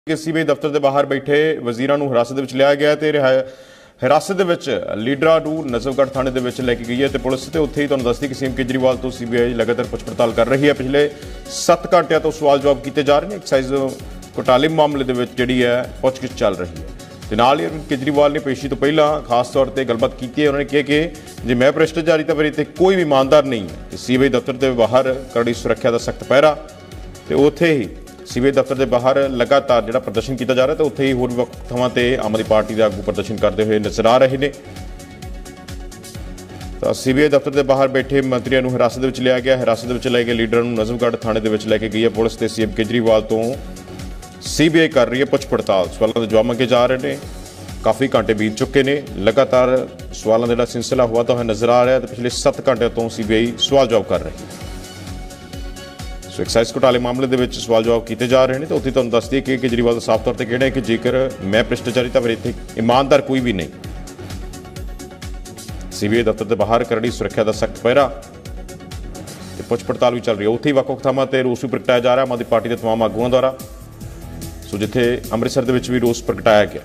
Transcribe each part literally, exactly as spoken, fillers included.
ਕਿ ਸੀਬੀਆਈ ਦਫ਼ਤਰ ਦੇ ਬਾਹਰ ਬੈਠੇ ਵਜ਼ੀਰਾਂ ਨੂੰ ਹਿਰਾਸਤ ਦੇ ਵਿੱਚ ਲਿਆ ਗਿਆ ਤੇ ਹਿਰਾਸਤ ਦੇ ਵਿੱਚ ਲੀਡਰਾਂ ਨੂੰ ਨਜ਼ਫਗੜ੍ਹ ਥਾਣੇ ਦੇ ਵਿੱਚ ਲੈ ਕੇ ਗਈ ਹੈ ਤੇ ਪੁਲਿਸ ਤੇ ਉੱਥੇ ਹੀ ਤੁਹਾਨੂੰ ਦੱਸਦੀ ਕਿ ਸੀਐਮ ਕੇਜਰੀਵਾਲ ਤੋਂ ਸੀਬੀਆਈ ਲਗਾਤਾਰ ਪੁੱਛ ਪੜਤਾਲ ਕਰ ਰਹੀ ਹੈ। ਪਿਛਲੇ ਸੱਤ ਘੰਟਿਆਂ ਤੋਂ ਸਵਾਲ ਜਵਾਬ ਕੀਤੇ ਜਾ ਰਹੇ ਨੇ। ਐਕਸਾਈਜ਼ ਘੁਟਾਲੇ ਮਾਮਲੇ ਦੇ ਵਿੱਚ ਜਿਹੜੀ ਹੈ ਪੁੱਛਗਿੱਛ ਚੱਲ ਰਹੀ ਹੈ ਤੇ ਨਾਲ ਹੀ ਕੇਜਰੀਵਾਲ ਨੇ ਪੇਸ਼ੀ ਤੋਂ ਪਹਿਲਾਂ ਖਾਸ ਤੌਰ ਤੇ ਗੱਲਬਾਤ ਕੀਤੀ ਹੈ। ਉਹਨਾਂ ਨੇ ਕਿਹਾ ਕਿ ਜੇ ਮੈਂ ਭ੍ਰਿਸ਼ਟਾਚਾਰੀ ਤਾਂ ਫਿਰ ਇੱਥੇ ਕੋਈ ਵੀ ਇਮਾਨਦਾਰ ਨਹੀਂ ਹੈ ਤੇ ਸੀਬੀਆਈ ਦਫ਼ਤਰ ਦੇ ਬਾਹਰ ਕੜੀ ਸੁਰੱਖਿਆ ਦਾ ਸਖਤ ਪਹਿਰਾ ਤੇ ਉੱਥੇ ਹੀ सीबीआई दफ्तर के बाहर लगातार जो प्रदर्शन किया जा रहा है तो उत्थे ही होर वक्त थवां ते आम आदमी पार्टी के आगू प्रदर्शन करते हुए नजर आ रहे हैं। तो सीबीआई दफ्तर के बाहर बैठे मंत्रियों को हिरासत में लिया गया। हिरासत में ले गए लीडर को नजफगढ़ थाने के लैके गई है पुलिस। तो सीएम केजरीवाल तो सीबीआई कर रही है पुछ पड़ताल, सवालों के जवाब मंगे जा रहे हैं। काफ़ी घंटे बीत चुके हैं, लगातार सवालों का सिलसिला हुआ तो नजर आ रहा है। तो पिछले सत्त घंटे तो सीबीआई सवाल जवाब कर रही है। सो एक्साइज घोटाले मामले के सवाल जवाब किए जा रहे हैं। तो उत्थे तुहानूं दस दईए कि केजरीवाल का साफ तौर पर कहना है कि जेकर मैं भ्रिष्टाचारी तो फिर इत्थे ईमानदार कोई भी नहीं। सीबीआई दफ्तर के बाहर करड़ी सुरक्षा का सख्त पहरा ते पुछ पड़ताल भी चल रही है। उत्थे ही वख-वख थावां ते रोस भी प्रगटाया जा रहा है आम आदमी पार्टी के तमाम आगुआं द्वारा। सो जिथे अमृतसर दे विच भी रोस प्रगटाया गया।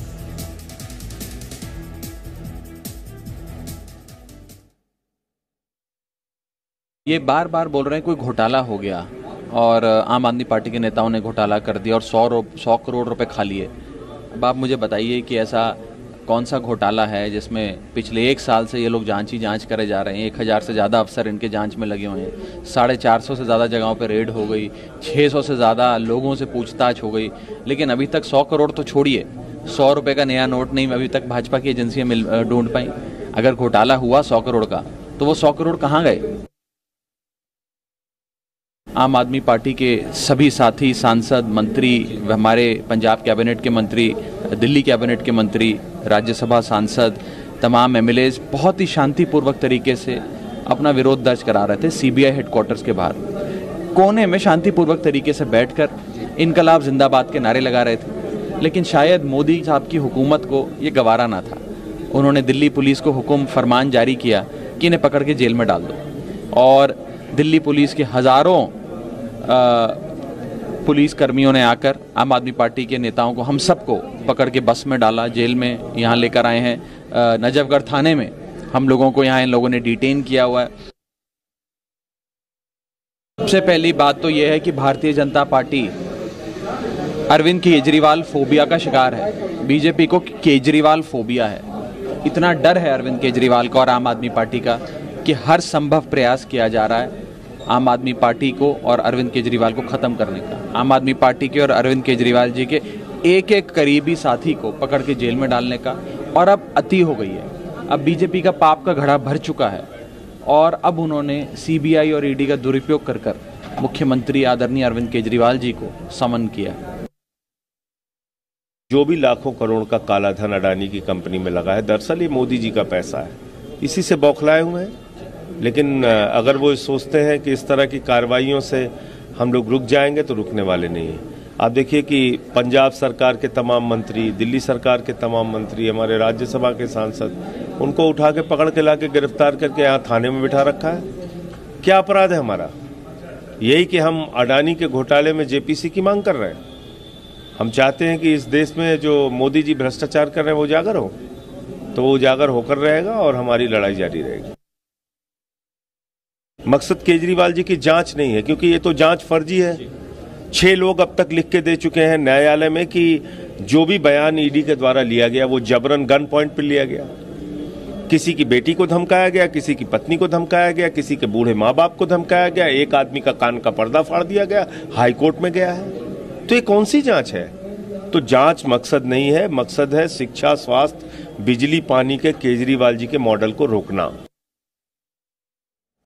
ये बार बार बोल रहे हैं कोई घोटाला हो गया और आम आदमी पार्टी के नेताओं ने घोटाला कर दिया और सौ सौ करोड़ रुपए खा लिए। अब आप मुझे बताइए कि ऐसा कौन सा घोटाला है जिसमें पिछले एक साल से ये लोग जांच ही जांच करे जा रहे हैं। एक हज़ार से ज़्यादा अफसर इनके जांच में लगे हुए हैं। साढ़े चार सौ से ज़्यादा जगहों पर रेड हो गई, छः सौ से ज़्यादा लोगों से पूछताछ हो गई, लेकिन अभी तक सौ करोड़ तो छोड़िए, सौ रुपये का नया नोट नहीं अभी तक भाजपा की एजेंसियाँ मिल ढूंढ पाई। अगर घोटाला हुआ सौ करोड़ का तो वो सौ करोड़ कहाँ गए? आम आदमी पार्टी के सभी साथी, सांसद, मंत्री, हमारे पंजाब कैबिनेट के मंत्री, दिल्ली कैबिनेट के मंत्री, राज्यसभा सांसद, तमाम एमएलएज बहुत ही शांतिपूर्वक तरीके से अपना विरोध दर्ज करा रहे थे सीबीआई हेडक्वार्टर्स के बाहर। कोने में शांतिपूर्वक तरीके से बैठकर इनकलाब जिंदाबाद के नारे लगा रहे थे। लेकिन शायद मोदी साहब की हुकूमत को ये गवारा ना था। उन्होंने दिल्ली पुलिस को हुक्म फरमान जारी किया कि इन्हें पकड़ के जेल में डाल दो और दिल्ली पुलिस के हज़ारों पुलिस कर्मियों ने आकर आम आदमी पार्टी के नेताओं को, हम सबको पकड़ के बस में डाला, जेल में यहाँ लेकर आए हैं। नजफगढ़ थाने में हम लोगों को यहाँ इन लोगों ने डिटेन किया हुआ है। सबसे पहली बात तो ये है कि भारतीय जनता पार्टी अरविंद केजरीवाल फोबिया का शिकार है। बीजेपी को केजरीवाल फोबिया है। इतना डर है अरविंद केजरीवाल का और आम आदमी पार्टी का कि हर संभव प्रयास किया जा रहा है आम आदमी पार्टी को और अरविंद केजरीवाल को ख़त्म करने का। आम आदमी पार्टी के और अरविंद केजरीवाल जी के एक एक करीबी साथी को पकड़ के जेल में डालने का। और अब अति हो गई है। अब बीजेपी का पाप का घड़ा भर चुका है और अब उन्होंने सीबीआई और ईडी का दुरुपयोग कर कर मुख्यमंत्री आदरणीय अरविंद केजरीवाल जी को समन किया। जो भी लाखों करोड़ का काला धन अडानी की कंपनी में लगा है, दरअसल ये मोदी जी का पैसा है। इसी से बौखलाए हुए हैं। लेकिन अगर वो सोचते हैं कि इस तरह की कार्रवाइयों से हम लोग रुक जाएंगे तो रुकने वाले नहीं हैं। आप देखिए कि पंजाब सरकार के तमाम मंत्री, दिल्ली सरकार के तमाम मंत्री, हमारे राज्यसभा के सांसद, उनको उठा के पकड़ के लाके गिरफ्तार करके यहाँ थाने में बिठा रखा है। क्या अपराध है हमारा? यही कि हम अडानी के घोटाले में जेपीसी की मांग कर रहे हैं। हम चाहते हैं कि इस देश में जो मोदी जी भ्रष्टाचार कर रहे हैं वो उजागर हो, तो वो उजागर होकर रहेगा और हमारी लड़ाई जारी रहेगी। मकसद केजरीवाल जी की जांच नहीं है, क्योंकि ये तो जांच फर्जी है। छह लोग अब तक लिख के दे चुके हैं न्यायालय में कि जो भी बयान ईडी के द्वारा लिया गया वो जबरन गन पॉइंट पर लिया गया। किसी की बेटी को धमकाया गया, किसी की पत्नी को धमकाया गया, किसी के बूढ़े माँ बाप को धमकाया गया, एक आदमी का कान का पर्दा फाड़ दिया गया, हाई कोर्ट में गया है। तो ये कौन सी जांच है? तो जांच मकसद नहीं है। मकसद है शिक्षा, स्वास्थ्य, बिजली, पानी के केजरीवाल जी के मॉडल को रोकना।